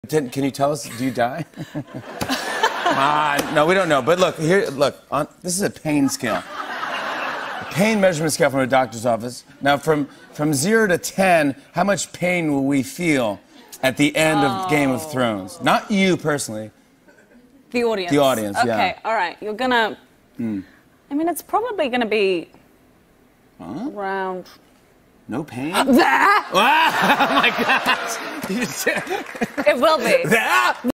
Can you tell us, do you die? No, we don't know. But look, here, look, this is a pain scale. A pain measurement scale from a doctor's office. Now, from 0 to 10, how much pain will we feel at the end of Game of Thrones? Not you personally. The audience. The audience, yeah. Okay, all right. You're gonna... I mean, it's probably gonna be around... No pain? That! Oh, my gosh! It will be. That!